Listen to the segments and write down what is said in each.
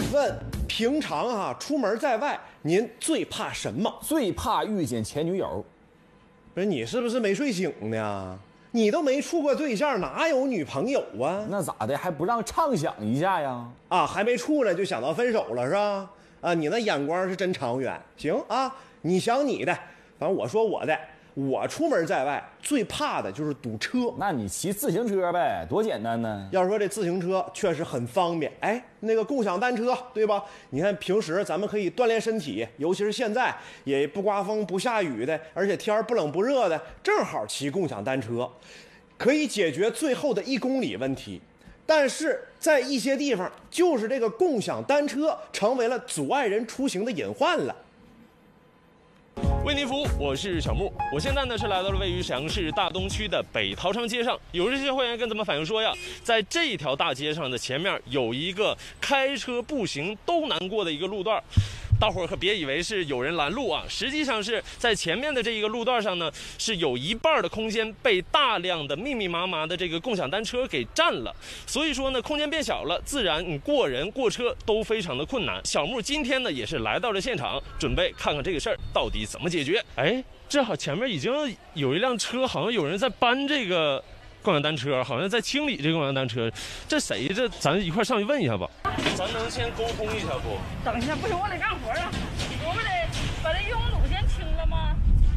问平常出门在外，您最怕什么？ 最怕遇见前女友。 不是你是不是没睡醒呢？你都没处过对象，哪有女朋友啊？ 那咋的，还不让畅想一下呀？ 还没处呢就想到分手了是吧？你那眼光是真长远。行啊，你想你的，反正我说我的。我出门在外最怕的就是堵车。 那你骑自行车呗，多简单呢。 要说这自行车确实很方便，那个共享单车对吧？你看平时咱们可以锻炼身体，尤其是现在也不刮风不下雨的，而且天不冷不热的，正好骑共享单车，可以解决最后的1公里问题。但是在一些地方，就是这个共享单车成为了阻碍人出行的隐患了。 为您服务，我是小木。我现在呢是来到了位于沈阳市大东区的北陶城街上。有这些会员跟咱们反映说呀，在这条大街上的前面有一个开车步行都难过的一个路段。大伙儿可别以为是有人拦路啊，实际上是在前面的这一个路段上呢，是有一半的空间被大量的密密麻麻的这个共享单车给占了，所以说呢，空间变小了，自然你过人过车都非常的困难。小木今天呢也是来到了现场，准备看看这个事儿到底怎么解决。正好前面已经有一辆车，好像有人在搬这个共享单车，好像在清理这个共享单车，这谁？这咱一块上去问一下吧。咱能先沟通一下不？ 等一下，不行，我得干活啊！我不得把这拥堵先清了吗？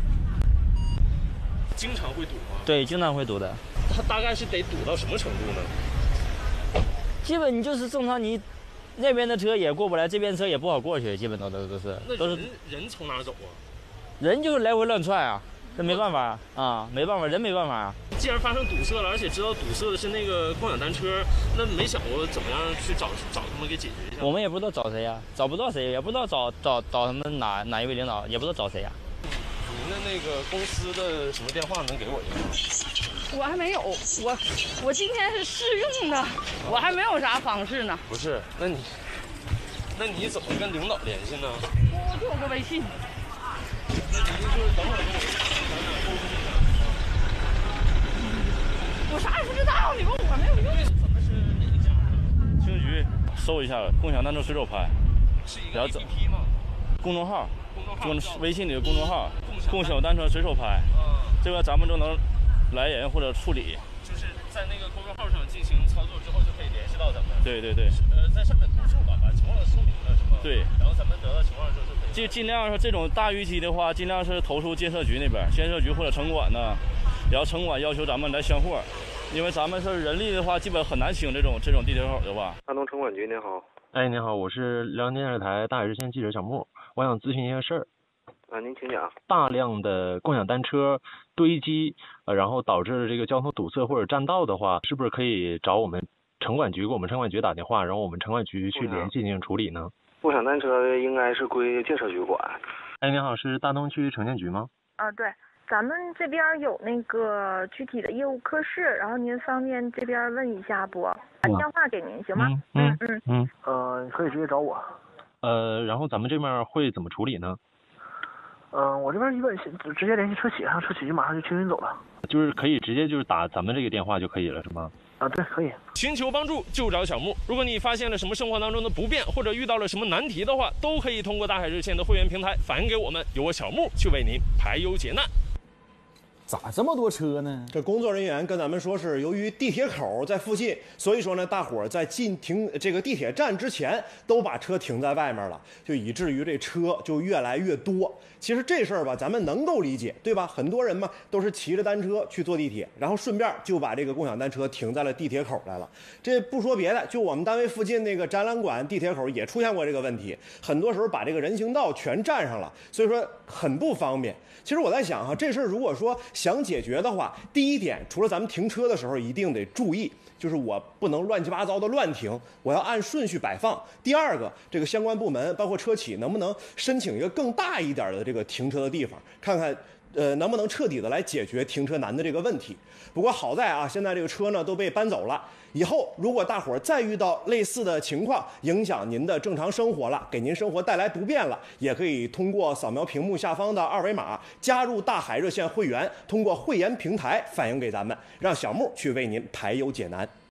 经常会堵吗？ 对，经常会堵的。 它大概是得堵到什么程度呢？ 基本就是正常，你那边的车也过不来，这边车也不好过去，基本都是。 那人从哪走啊？ 人就是来回乱窜啊，这没办法啊，没办法，人没办法啊。 既然发生堵塞了，而且知道堵塞的是那个共享单车，那没想过怎么样去找他们给解决一下？ 我们也不知道找谁呀，找不到谁，也不知道找他们哪一位领导，也不知道找谁呀。 您的那个公司的什么电话能给我一个？ 我还没有，我今天是试用的，我还没有啥方式呢。 不是，那你怎么跟领导联系呢？ 我就有个微信。 那您就是等会儿跟我沟通一下。 我啥也不知道，你问我没有用。 咱们是哪一家？ 轻局搜一下共享单车随手拍， 是一个 APP 吗？ 公众号，微信里的公众号，共享单车随手拍，这个咱们都能来人或者处理。 就是在那个公众号上进行操作之后，就可以联系到咱们。 对。 在上面投诉吧，把情况说明了是吗？ 对。 然后咱们得到情况之后就可以。 尽量说这种大逾期的话，尽量是投诉建设局那边，建设局或者城管呢，然后城管要求咱们来箱货，因为咱们是人力的话，基本很难清这种地铁口的吧。 大东城管局您好。 您好，我是辽宁电视台大海日线记者小木，我想咨询一个事儿。 您请讲。 大量的共享单车堆积，然后导致这个交通堵塞或者占道的话，是不是可以找我们城管局，给我们城管局打电话，然后我们城管局去联系进行处理呢？ 共享单车应该是归建设局管。 您好，是大东区城建局吗？ 对，咱们这边有那个具体的业务科室，然后您方便这边问一下不？打电话给您行吗？ 可以直接找我。 然后咱们这边会怎么处理呢？ 我这边一般直接联系车企，让车企就马上就清运走了。 就是可以直接就是打咱们这个电话就可以了，是吗？ 对，可以。 寻求帮助就找小木。如果你发现了什么生活当中的不便，或者遇到了什么难题的话，都可以通过大海日线的会员平台反映给我们，由我小木去为您排忧解难。 咋这么多车呢？ 这工作人员跟咱们说是由于地铁口在附近，所以说呢，大伙儿在进停这个地铁站之前都把车停在外面了，就以至于这车就越来越多。其实这事儿吧，咱们能够理解，对吧？很多人嘛都是骑着单车去坐地铁，然后顺便就把这个共享单车停在了地铁口来了。这不说别的，就我们单位附近那个展览馆地铁口也出现过这个问题，很多时候把这个人行道全占上了，所以说很不方便。其实我在想这事儿如果说想解决的话，第一点，除了咱们停车的时候一定得注意，就是我不能乱七八糟的乱停，我要按顺序摆放。第二个，这个相关部门包括车企能不能申请一个更大一点的这个停车的地方，看看能不能彻底的来解决停车难的这个问题。不过好在现在这个车呢都被搬走了。以后如果大伙儿再遇到类似的情况，影响您的正常生活了，给您生活带来不便了，也可以通过扫描屏幕下方的二维码，加入大海热线会员，通过会员平台反映给咱们，让小木去为您排忧解难。